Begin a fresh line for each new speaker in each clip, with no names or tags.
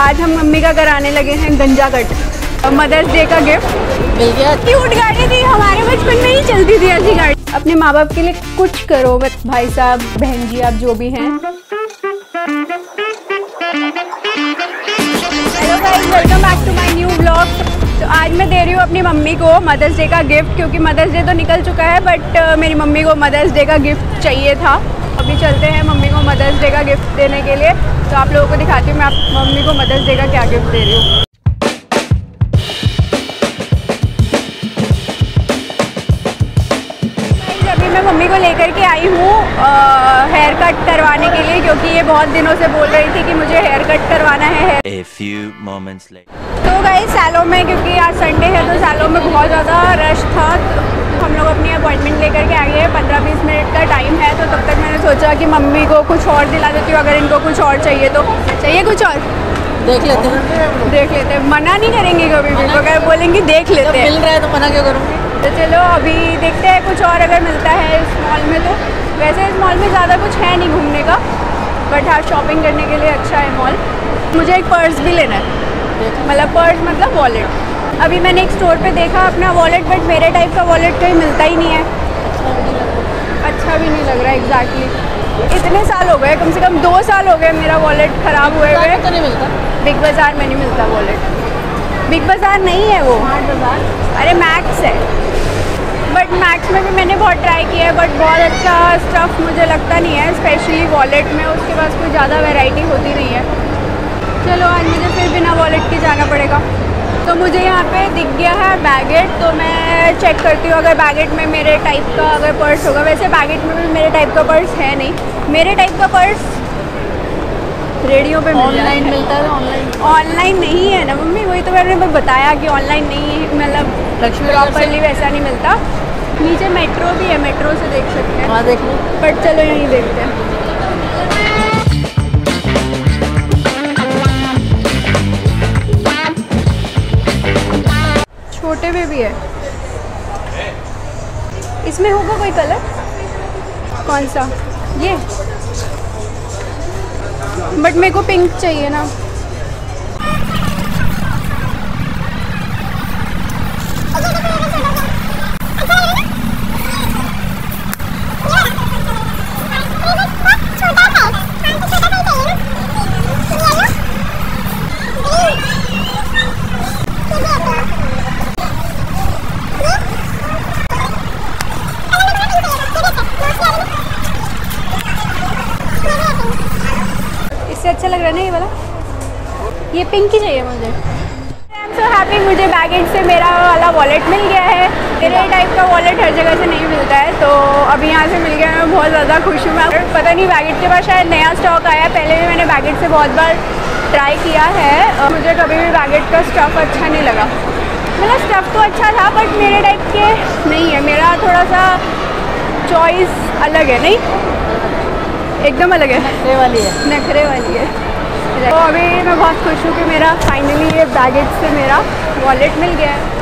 आज हम मम्मी का कराने लगे हैं गंजा कट। मदर्स डे का गिफ्ट
मिल गया।
क्यूट गाड़ी थी, हमारे बचपन में ही चलती थी ऐसी गाड़ी। अपने माँ बाप के लिए कुछ करो भाई साहब, बहन जी, आप जो भी हैं। Hello guys, welcome back to my new vlog. तो आज मैं दे रही हूँ अपनी मम्मी को मदर्स डे का गिफ्ट, क्योंकि मदर्स डे तो निकल चुका है बट मेरी मम्मी को मदर्स डे का गिफ्ट चाहिए था। अभी चलते हैं मम्मी को मदर्स डे का गिफ्ट देने के लिए। तो आप लोगों को दिखाती हूँ मैं आप मम्मी को मदर्स डे का क्या गिफ्ट दे रही हूँ। अभी मैं मम्मी को लेकर के आई हूँ हेयर कट करवाने के लिए, क्योंकि ये बहुत दिनों से बोल रही थी कि मुझे हेयर कट करवाना है। A few moments later. तो गाइस सैलून में, क्योंकि आज संडे है तो सैलून में बहुत ज़्यादा रश था, तो हम लोग अपनी अपॉइंटमेंट लेकर के आ गए हैं। 15-20 मिनट का टाइम है, तो तब तक मैंने सोचा कि मम्मी को कुछ और दिला देती हूँ, अगर इनको कुछ और चाहिए तो। चाहिए कुछ और? देख लेते हैं, मना नहीं करेंगे कभी भी, अगर बोलेंगे देख लेते हैं।
मिल रहा है तो मना क्यों करूँगी।
तो चलो अभी देखते हैं कुछ और अगर मिलता है इस मॉल में। तो वैसे इस मॉल में ज़्यादा कुछ है नहीं घूमने का, बट हाँ शॉपिंग करने के लिए अच्छा है मॉल। मुझे एक पर्स भी लेना है, मतलब पर्स मतलब वॉलेट। अभी मैंने एक स्टोर पे देखा अपना वॉलेट, बट मेरे टाइप का वॉलेट कहीं मिलता ही नहीं है। अच्छा भी नहीं लग रहा एग्जैक्टली। इतने साल हो गए, कम से कम 2 साल हो गए मेरा वॉलेट ख़राब हुए हुए।
तो नहीं मिलता
बिग बाज़ार में नहीं मिलता वॉलेट। बिग बाज़ार नहीं है वो, अरे मैक्स है। बट मैक्स में भी मैंने बहुत ट्राई किया है, बट बहुत अच्छा स्टफ़ मुझे लगता नहीं है, स्पेशली वॉलेट में। उसके पास कोई ज़्यादा वैरायटी होती नहीं है। चलो आज मुझे फिर बिना वॉलेट के जाना पड़ेगा। तो मुझे यहाँ पे दिख गया है बैगेट, तो मैं चेक करती हूँ अगर बैगेट में मेरे टाइप का अगर पर्स होगा। वैसे बैगेट में भी मेरे टाइप का पर्स है नहीं। मेरे टाइप का पर्स रेडियो पे
ऑनलाइन मिलता है।
ऑनलाइन नहीं है ना मम्मी, वही तो मैंने बताया कि ऑनलाइन नहीं है, मतलब प्रॉपरली वैसा नहीं मिलता। नीचे मेट्रो भी है, मेट्रो से देख सकते हैं।
हाँ देख लो,
बट चलो यहीं देखते हैं। छोटे में भी है, इसमें होगा कोई कलर? कौन सा? ये, बट मेरे को पिंक चाहिए ना। अच्छा लग रहा है ना ये वाला? ये पिंक ही चाहिए मुझे। आई एम सो हैप्पी, मुझे बैगेट से मेरा वाला वॉलेट मिल गया है। मेरे टाइप का वॉलेट हर जगह से नहीं मिलता है, तो अभी यहाँ से मिल गया। मैं बहुत ज़्यादा खुश हूँ। मैं पता नहीं बैगेट के पास शायद नया स्टॉक आया है। पहले भी मैंने बैगेट से बहुत बार ट्राई किया है, मुझे कभी भी बैगेट का स्टफ़ अच्छा नहीं लगा। मतलब स्टफ़ तो अच्छा था बट मेरे टाइप के नहीं है। मेरा थोड़ा सा चॉइस अलग है, नहीं एकदम अलग है, नखरे वाली है। तो अभी मैं बहुत खुश हूँ कि मेरा फाइनली ये बैगेज से मेरा वॉलेट मिल गया है।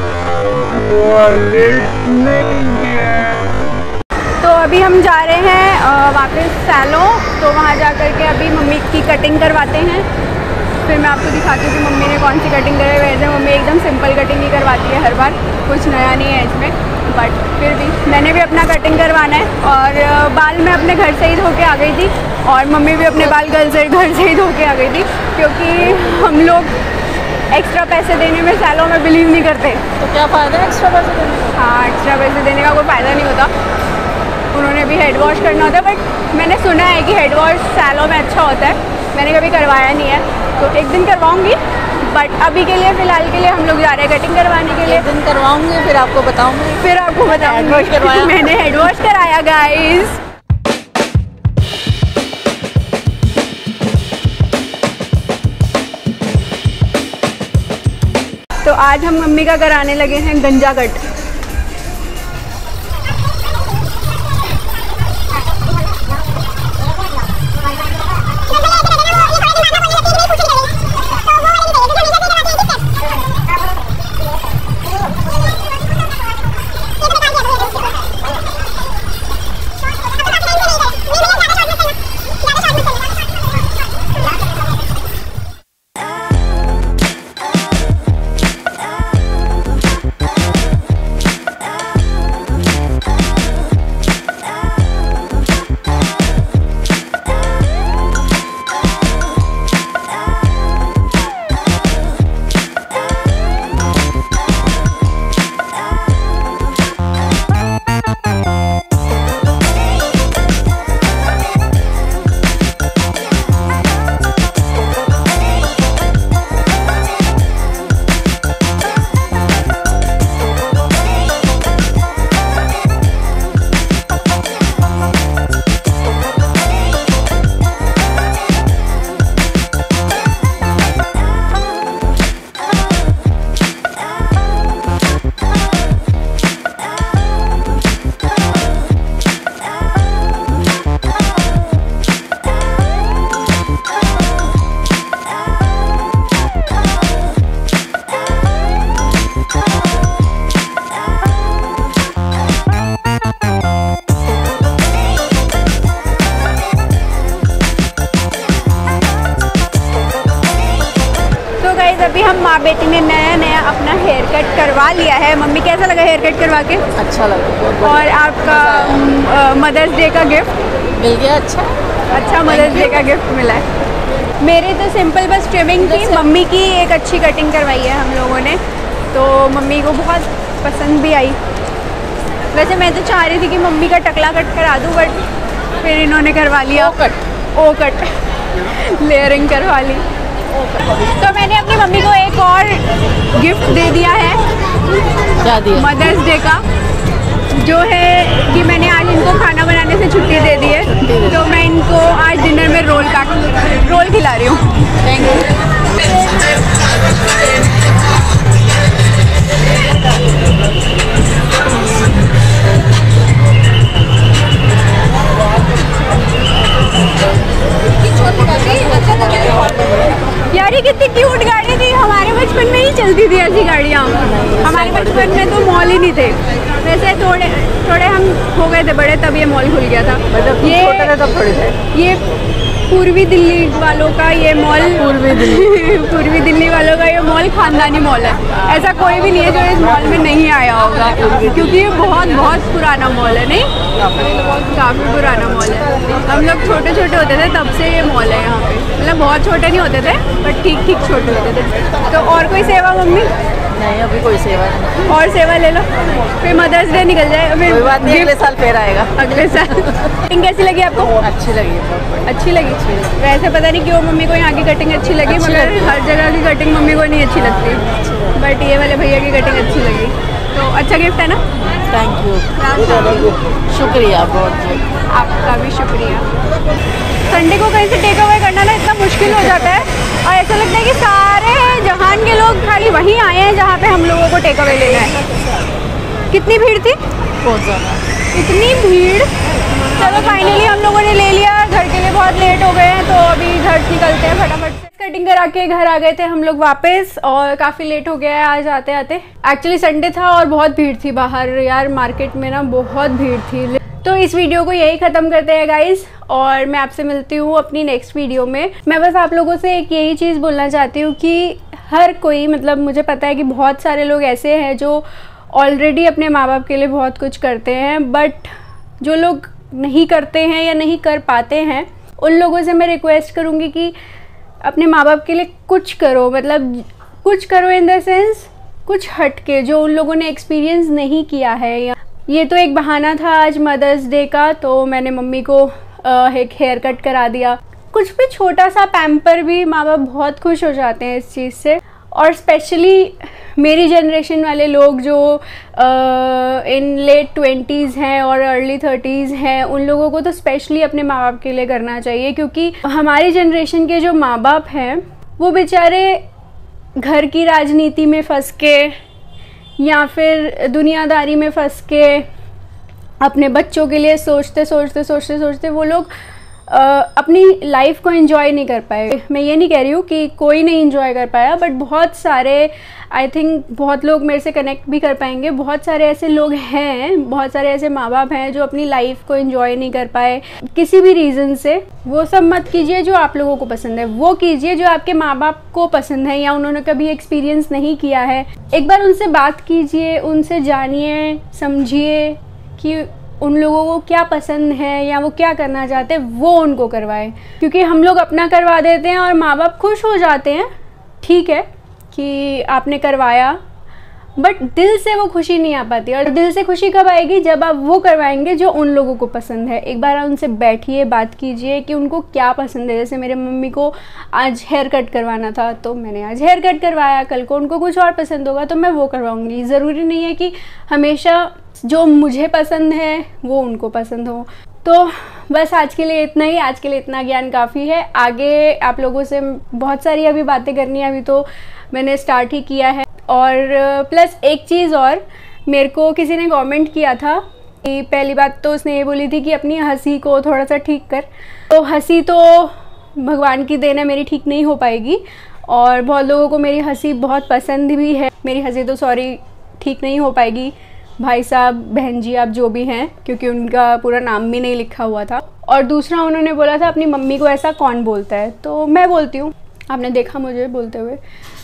तो अभी हम जा रहे हैं वापस सैलून, तो वहाँ जा कर के अभी मम्मी की कटिंग करवाते हैं। फिर मैं आपको दिखाती हूँ कि मम्मी ने कौन सी कटिंग कराई। वैसे मम्मी एकदम सिंपल कटिंग ही करवाती है हर बार, कुछ नया नहीं है इसमें, बट फिर भी मैंने भी अपना कटिंग करवाना है। और बाल मैं अपने घर से ही धो के आ गई थी, और मम्मी भी अपने बाल घर से ही धो के आ गई थी, क्योंकि हम लोग एक्स्ट्रा पैसे देने में सैलून में बिलीव नहीं करते।
तो क्या फ़ायदा है एक्स्ट्रा पैसे देने का?
हाँ, एक्स्ट्रा पैसे देने का कोई फ़ायदा नहीं होता। उन्होंने भी हेड वॉश करना होता है, बट मैंने सुना है कि हेड वॉश सैलून में अच्छा होता है। मैंने कभी करवाया नहीं है, तो एक दिन करवाऊँगी, बट अभी के लिए फ़िलहाल के लिए हम लोग जा रहे हैं कटिंग करवाने के लिए।
एक दिन करवाऊँगी, फिर आपको बताऊँगी।
हेड वॉश करवाया मैंने, हेड वॉश कराया गाइस। तो आज हम मम्मी का कराने लगे हैं गंजा कट। अभी हम माँ बेटी ने नया अपना हेयर कट करवा लिया है। मम्मी कैसा लगा हेयर कट करवा के?
अच्छा लगा।
और आपका मदर्स डे का गिफ्ट
मिल गया? अच्छा
मदर्स डे का गिफ्ट मिला है। मेरी तो सिंपल बस ट्रिमिंग थी, मम्मी की एक अच्छी कटिंग करवाई है हम लोगों ने, तो मम्मी को बहुत पसंद भी आई। वैसे मैं तो चाह रही थी कि मम्मी का टकला कट करा दूँ, बट फिर इन्होंने करवा लिया ओ कट लेयरिंग करवा ली। तो मैंने अपनी मम्मी को एक और गिफ्ट दे दिया है।
क्या दिया?
मदर्स डे का, जो है कि मैंने आज इनको खाना बनाने से छुट्टी दे दी है, तो मैं इनको आज डिनर में रोल खिला रही हूँ।
Thank you.
यार ये कितनी क्यूट गाड़ी थी, हमारे बचपन में ही चलती थी ऐसी गाड़ियाँ। हमारे बचपन में तो मॉल ही नहीं थे। वैसे थोड़े हम हो गए थे बड़े तब ये मॉल खुल गया था। ये
छोटे थे तब थोड़े थे।
ये पूर्वी दिल्ली वालों का ये मॉल पूर्वी दिल्ली वालों का ये मॉल खानदानी मॉल है। ऐसा कोई भी नहीं है जो इस मॉल में नहीं आया होगा, क्योंकि ये बहुत पुराना मॉल है। नहीं, काफ़ी पुराना मॉल है। हम लोग छोटे होते थे तब से ये मॉल है यहाँ पे। मतलब बहुत छोटे नहीं होते थे, बट ठीक छोटे होते थे। तो और कोई सेवा मम्मी?
नहीं, अभी कोई सेवा नहीं।
और सेवा ले लो, फिर मदर्स डे निकल जाए। फिर
कोई बात नहीं, अगले साल फिर आएगा।
अगले साल। कटिंग कैसी लगी आपको?
अच्छी लगी।
अच्छी लगी। वैसे पता नहीं क्यों मम्मी को यहाँ की कटिंग अच्छी लगी, मगर हर जगह की कटिंग मम्मी को नहीं अच्छी लगती, बट ये वाले भैया की कटिंग अच्छी लगी। तो अच्छा गिफ्ट है ना?
थैंक यू, शुक्रिया बहुत।
आपका भी शुक्रिया। संडे को कहीं से टेक अवे करना ना इतना मुश्किल हो जाता है, और ऐसा लगता है कि सारे जहान के लोग खाली वहीं आए हैं जहाँ पे हम लोगों को टेक अवे लेना है। कितनी भीड़ थी?
बहुत ज़्यादा।
इतनी भीड़। चलो फाइनली हम लोगों ने ले लिया। घर के लिए बहुत लेट हो गए हैं, तो अभी घर निकलते हैं फटाफट से। कटिंग करा के घर आ गए थे हम लोग वापस, और काफ़ी लेट हो गया है आज आते आते। एक्चुअली संडे था और बहुत भीड़ थी बाहर यार, मार्केट में ना बहुत भीड़ थी। तो इस वीडियो को यही ख़त्म करते हैं गाइज़, और मैं आपसे मिलती हूँ अपनी नेक्स्ट वीडियो में। मैं बस आप लोगों से एक यही चीज़ बोलना चाहती हूँ कि हर कोई, मतलब मुझे पता है कि बहुत सारे लोग ऐसे हैं जो ऑलरेडी अपने माँ बाप के लिए बहुत कुछ करते हैं, बट जो लोग नहीं करते हैं या नहीं कर पाते हैं, उन लोगों से मैं रिक्वेस्ट करूँगी कि अपने माँ बाप के लिए कुछ करो। मतलब कुछ करो इन द सेंस कुछ हटके, जो उन लोगों ने एक्सपीरियंस नहीं किया है। या ये तो एक बहाना था आज मदर्स डे का, तो मैंने मम्मी को एक हेयर कट करा दिया। कुछ भी छोटा सा पैम्पर भी माँ बाप बहुत खुश हो जाते हैं इस चीज़ से। और स्पेशली मेरी जनरेशन वाले लोग जो इन लेट 20s हैं और अर्ली 30s हैं, उन लोगों को तो स्पेशली अपने माँ बाप के लिए करना चाहिए, क्योंकि हमारी जनरेशन के जो माँ बाप हैं वो बेचारे घर की राजनीति में फंस के या फिर दुनियादारी में फंस के अपने बच्चों के लिए सोचते वो लोग अपनी लाइफ को एंजॉय नहीं कर पाए। मैं ये नहीं कह रही हूँ कि कोई नहीं एंजॉय कर पाया, बट बहुत सारे, आई थिंक बहुत लोग मेरे से कनेक्ट भी कर पाएंगे। बहुत सारे ऐसे लोग हैं, बहुत सारे ऐसे माँ बाप हैं जो अपनी लाइफ को एंजॉय नहीं कर पाए किसी भी रीज़न से। वो सब मत कीजिए जो आप लोगों को पसंद है, वो कीजिए जो आपके माँ बाप को पसंद है या उन्होंने कभी एक्सपीरियंस नहीं किया है। एक बार उनसे बात कीजिए, उनसे जानिए, समझिए कि उन लोगों को क्या पसंद है या वो क्या करना चाहते हैं, वो उनको करवाएं। क्योंकि हम लोग अपना करवा देते हैं और माँ बाप खुश हो जाते हैं, ठीक है कि आपने करवाया, बट दिल से वो खुशी नहीं आ पाती। और दिल से खुशी कब आएगी? जब आप वो करवाएंगे जो उन लोगों को पसंद है। एक बार उनसे बैठिए, बात कीजिए कि उनको क्या पसंद है। जैसे मेरे मम्मी को आज हेयर कट करवाना था, तो मैंने आज हेयर कट करवाया। कल को उनको कुछ और पसंद होगा तो मैं वो करवाऊँगी। ज़रूरी नहीं है कि हमेशा जो मुझे पसंद है वो उनको पसंद हो। तो बस आज के लिए इतना ही, आज के लिए इतना ज्ञान काफ़ी है। आगे आप लोगों से बहुत सारी अभी बातें करनी है, अभी तो मैंने स्टार्ट ही किया है। और प्लस एक चीज़ और, मेरे को किसी ने कमेंट किया था कि पहली बात तो उसने ये बोली थी कि अपनी हंसी को थोड़ा सा ठीक कर। तो हंसी तो भगवान की देन है, मेरी ठीक नहीं हो पाएगी। और बहुत लोगों को मेरी हंसी बहुत पसंद भी है। मेरी हंसी तो ठीक नहीं हो पाएगी भाई साहब, बहन जी, आप जो भी हैं, क्योंकि उनका पूरा नाम भी नहीं लिखा हुआ था। और दूसरा उन्होंने बोला था अपनी मम्मी को ऐसा कौन बोलता है, तो मैं बोलती हूँ, आपने देखा मुझे बोलते हुए।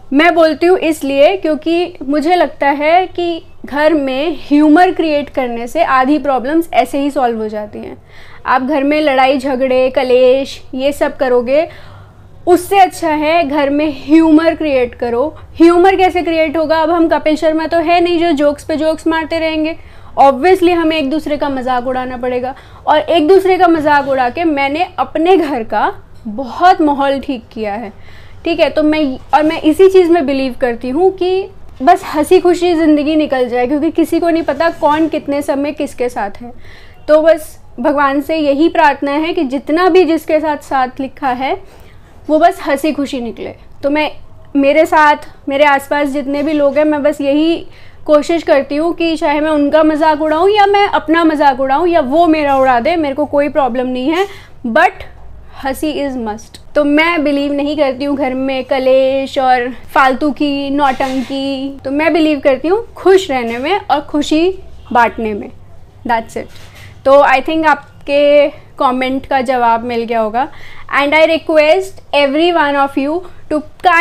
मैं बोलती हूँ इसलिए क्योंकि मुझे लगता है कि घर में ह्यूमर क्रिएट करने से आधी प्रॉब्लम्स ऐसे ही सॉल्व हो जाती हैं। आप घर में लड़ाई झगड़े कलेश ये सब करोगे, उससे अच्छा है घर में ह्यूमर क्रिएट करो। ह्यूमर कैसे क्रिएट होगा? अब हम कपिल शर्मा तो है नहीं जो जोक्स पे जोक्स मारते रहेंगे। ऑब्वियसली हमें एक दूसरे का मजाक उड़ाना पड़ेगा, और एक दूसरे का मजाक उड़ा के मैंने अपने घर का बहुत माहौल ठीक किया है। ठीक है, तो मैं इसी चीज़ में बिलीव करती हूँ कि बस हंसी खुशी ज़िंदगी निकल जाए, क्योंकि किसी को नहीं पता कौन कितने समय किसके साथ है। तो बस भगवान से यही प्रार्थना है कि जितना भी जिसके साथ साथ लिखा है वो बस हंसी खुशी निकले। तो मैं मेरे साथ मेरे आसपास जितने भी लोग हैं, मैं बस यही कोशिश करती हूँ कि चाहे मैं उनका मजाक उड़ाऊँ या मैं अपना मजाक उड़ाऊँ या वो मेरा उड़ा दे, मेरे को कोई प्रॉब्लम नहीं है, बट हंसी इज़ मस्ट। तो मैं बिलीव नहीं करती हूँ घर में कलेश और फालतू की नौटंकी। तो मैं बिलीव करती हूँ खुश रहने में और खुशी बांटने में। That's it. तो आई थिंक आपके कमेंट का जवाब मिल गया होगा, and I request every one of you to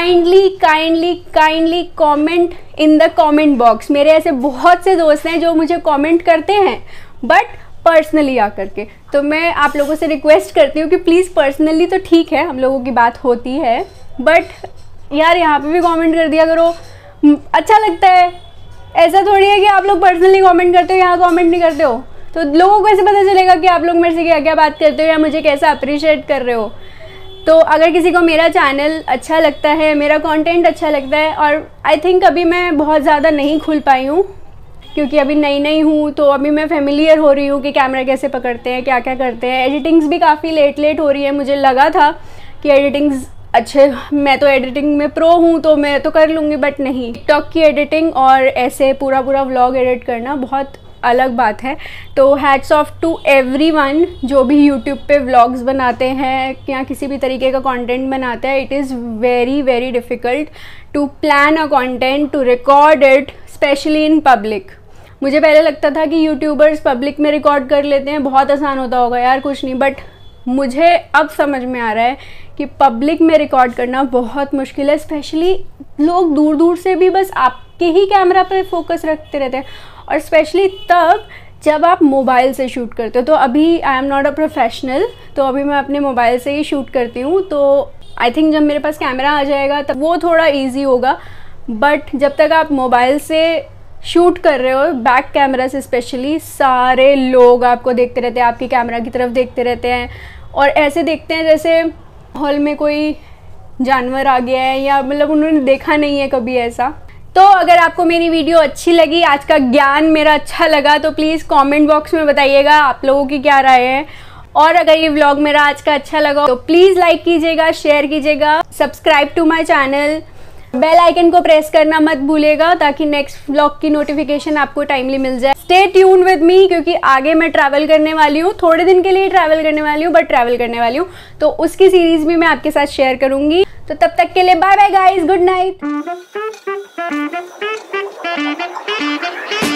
kindly comment in the comment box. मेरे ऐसे बहुत से दोस्त हैं जो मुझे कमेंट करते हैं बट पर्सनली आकर के। तो मैं आप लोगों से रिक्वेस्ट करती हूँ कि प्लीज़ पर्सनली तो ठीक है, हम लोगों की बात होती है, बट यार यहाँ पे भी कमेंट कर दिया करो, अच्छा लगता है। ऐसा थोड़ी है कि आप लोग पर्सनली कमेंट करते हो, यहाँ कमेंट नहीं करते हो, तो लोगों को कैसे पता चलेगा कि आप लोग मेरे से क्या क्या बात करते हो या मुझे कैसा अप्रिशिएट कर रहे हो। तो अगर किसी को मेरा चैनल अच्छा लगता है, मेरा कंटेंट अच्छा लगता है, और आई थिंक अभी मैं बहुत ज़्यादा नहीं खुल पाई हूँ क्योंकि अभी नई हूँ, तो अभी मैं फेमिलियर हो रही हूँ कि कैमरा कैसे पकड़ते हैं, क्या क्या करते हैं। एडिटिंग्स भी काफ़ी लेट हो रही है। मुझे लगा था कि एडिटिंग्स अच्छे, मैं तो एडिटिंग में प्रो हूँ तो मैं तो कर लूँगी, बट नहीं। टिकटॉक की एडिटिंग और ऐसे पूरा व्लॉग एडिट करना बहुत अलग बात है। तो हैट्स ऑफ टू एवरीवन जो भी यूट्यूब पे व्लॉग्स बनाते हैं या किसी भी तरीके का कंटेंट बनाते हैं। It is very difficult to plan a content, to record it, specially in public. मुझे पहले लगता था कि यूट्यूबर्स पब्लिक में रिकॉर्ड कर लेते हैं, बहुत आसान होता होगा यार, कुछ नहीं, बट मुझे अब समझ में आ रहा है कि पब्लिक में रिकॉर्ड करना बहुत मुश्किल है। स्पेशली लोग दूर से भी बस आपके ही कैमरा पे फोकस रखते रहते हैं, और स्पेशली तब जब आप मोबाइल से शूट करते हो। तो अभी I am not a professional, तो अभी मैं अपने मोबाइल से ही शूट करती हूँ। तो आई थिंक जब मेरे पास कैमरा आ जाएगा तब वो थोड़ा ईजी होगा, बट जब तक आप मोबाइल से शूट कर रहे हो, बैक कैमरा से स्पेशली, सारे लोग आपको देखते रहते हैं, आपकी कैमरा की तरफ देखते रहते हैं, और ऐसे देखते हैं जैसे हॉल में कोई जानवर आ गया है, या मतलब उन्होंने देखा नहीं है कभी ऐसा। तो अगर आपको मेरी वीडियो अच्छी लगी, आज का ज्ञान मेरा अच्छा लगा, तो प्लीज़ कमेंट बॉक्स में बताइएगा आप लोगों की क्या राय है। और अगर ये व्लॉग मेरा आज का अच्छा लगा तो प्लीज़ लाइक कीजिएगा, शेयर कीजिएगा, subscribe to my channel, bell icon को प्रेस करना मत भूलिएगा ताकि नेक्स्ट व्लॉग की नोटिफिकेशन आपको टाइमली मिल जाए। स्टे ट्यून विद मी, क्योंकि आगे मैं ट्रैवल करने वाली हूँ, थोड़े दिन के लिए ट्रैवल करने वाली हूँ, बट ट्रैवल करने वाली हूँ, तो उसकी सीरीज भी मैं आपके साथ शेयर करूंगी। तो तब तक के लिए bye bye guys, good night.